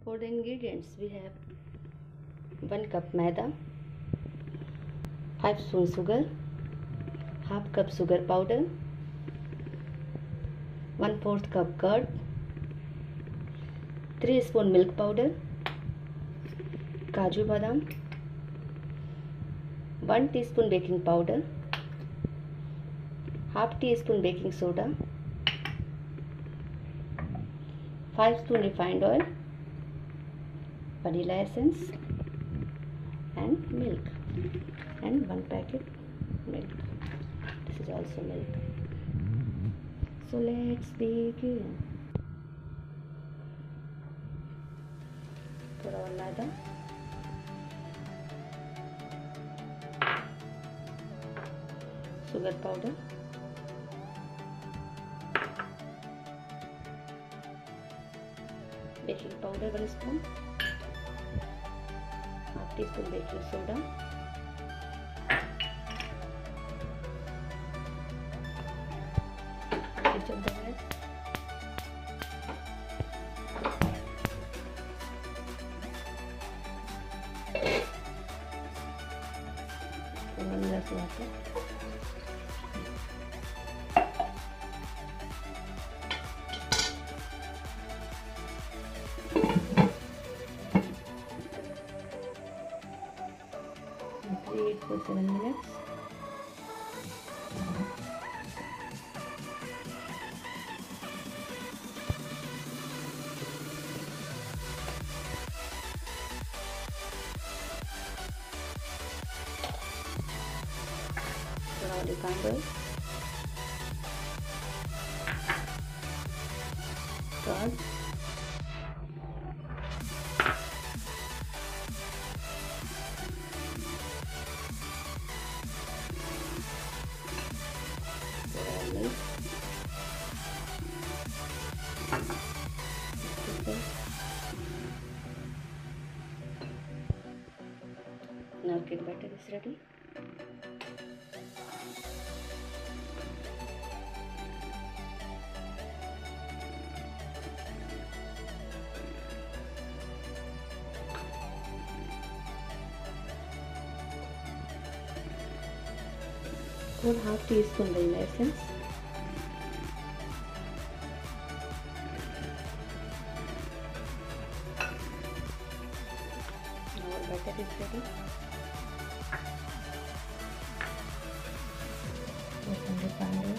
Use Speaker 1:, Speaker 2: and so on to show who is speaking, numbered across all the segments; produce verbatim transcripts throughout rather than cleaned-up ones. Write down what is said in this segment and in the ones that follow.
Speaker 1: For the ingredients, we have one cup maida, five spoon sugar, half cup sugar powder, one fourth cup curd, three spoon milk powder, kaju badam, one teaspoon baking powder, half teaspoon baking soda, five spoon refined oil, vanilla essence, and milk, and one packet milk. This is also milk. So let's begin. Pour our maida, sugar powder, baking powder one spoon, half teaspoon baking soda, switch off the gas, one glass water, preheat for seven minutes. Pour out the candle, curd, milk, now cake batter is ready. One half teaspoon vanilla essence, now our batter is ready. Open the candle,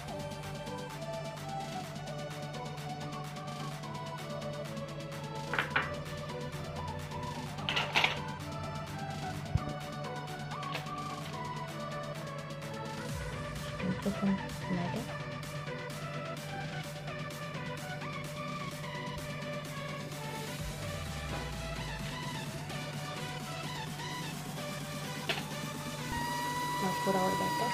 Speaker 1: put some tomato, now pour our batter.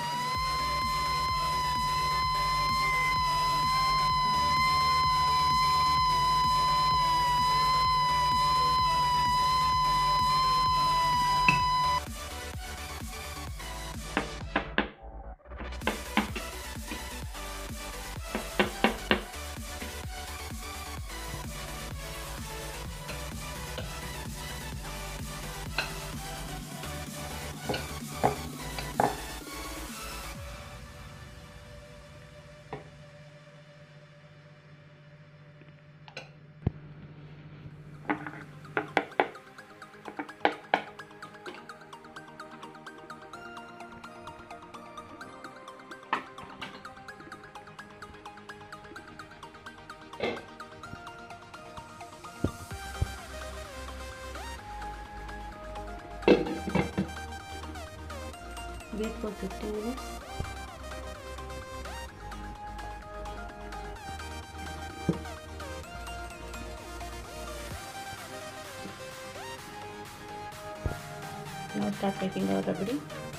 Speaker 1: Wait for fifteen minutes. Now start taking our rabdi.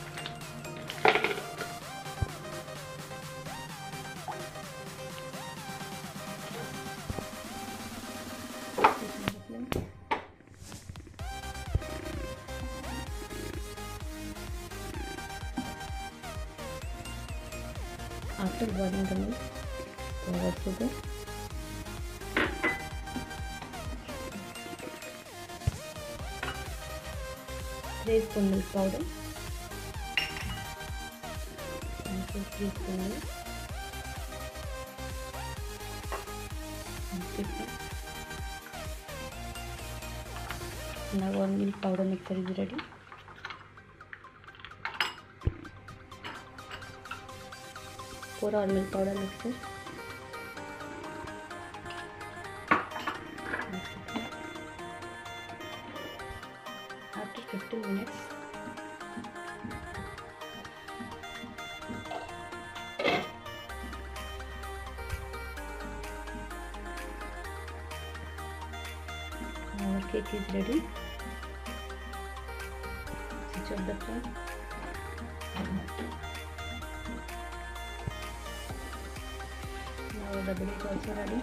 Speaker 1: After boiling the milk, pour our sugar, three spoon milk powder and two three spoon milk and fifty. Now our milk powder mixture is ready. Pour our milk powder mixture. After fifteen minutes, our cake is ready. Switch off the flame. Now the bread is also ready.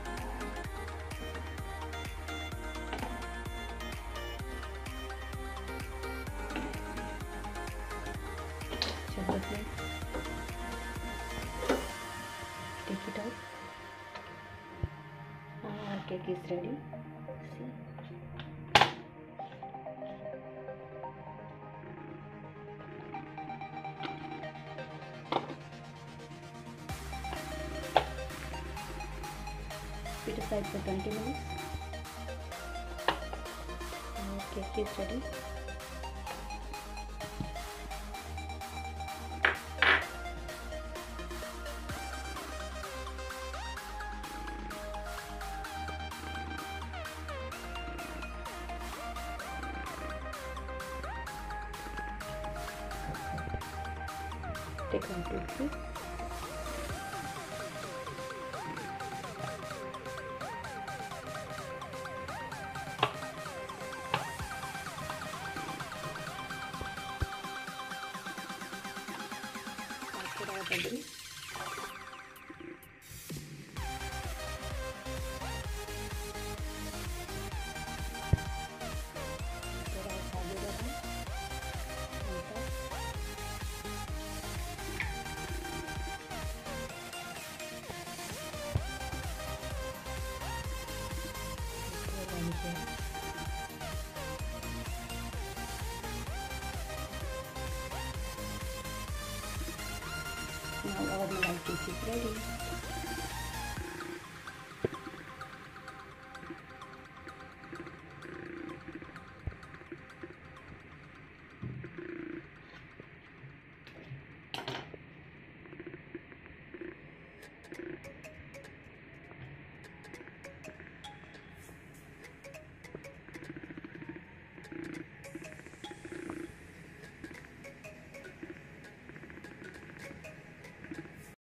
Speaker 1: Shut the flame. Take it out. Now our cake is ready. See. Put aside for twenty minutes. Our cake is ready. Take one toothpick. Put our bubble. Put our sagu badam on top. Pour vanilla. Now our Malai cake is ready.